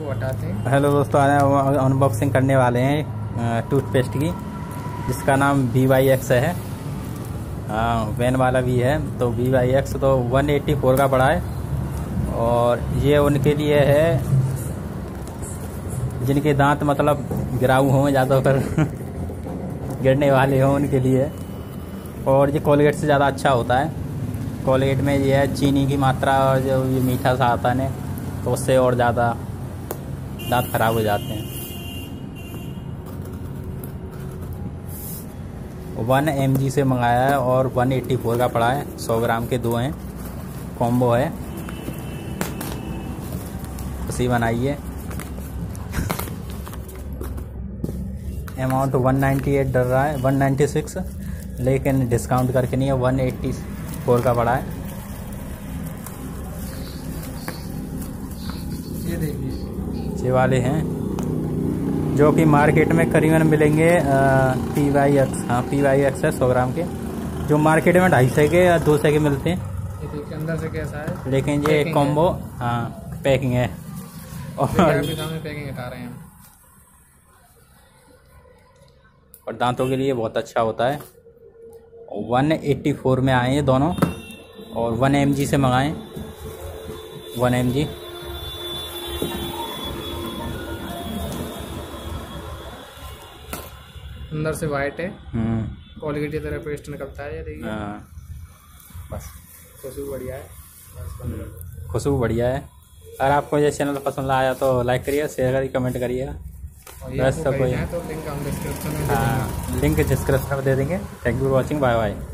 इसको हटाते हैं। हेलो दोस्तों, आज अनबॉक्सिंग करने वाले हैं टूथपेस्ट की, जिसका नाम VYX है। वैन वाला भी है, तो VYX तो 184 का पड़ा है। और ये उनके लिए है जिनके दांत मतलब गिराऊ हों ज़्यादातर गिरने वाले हों, उनके लिए। और ये कोलगेट से ज़्यादा अच्छा होता है। कोलगेट में ये है चीनी की मात्रा, और जो ये मीठा सा आता है तो उससे और ज़्यादा दांत खराब हो जाते हैं। 1 mg से मंगाया है और 184 का पड़ा है। 100 ग्राम के 2 हैं, कॉम्बो है, उसी बनाइए। अमाउंट 198 डल रहा है, 196, लेकिन डिस्काउंट करके नहीं है, 184 का पड़ा है। ये देखिए, ये वाले हैं जो कि मार्केट में करीबन मिलेंगे PYX। हाँ, PYX है 100 ग्राम के, जो मार्केट में 250 के या 200 के मिलते हैं। ये देखिए अंदर से कैसा है, लेकिन ये कॉम्बो पैकिंग है। और अभी सामने पैकिंग हटा रहे हैं। और दांतों के लिए बहुत अच्छा होता है। 184 में आए हैं दोनों, और 1 mg से मंगाएं, 1 mg। अंदर से वाइट है, कोलगेट की तरह पेस्ट निकलता है। ये देखिए, बस खुशबू बढ़िया है। खुशबू बढ़िया है। अगर आपको ये चैनल पसंद आया तो लाइक करिए, शेयर करिए, कमेंट करिएगा। और ये आपको खरीदना है तो लिंक हम डिस्क्रिप्शन में दे देंगे। लिंक डिस्क्रिप्शन में दे देंगे। Thank you for watching, bye bye.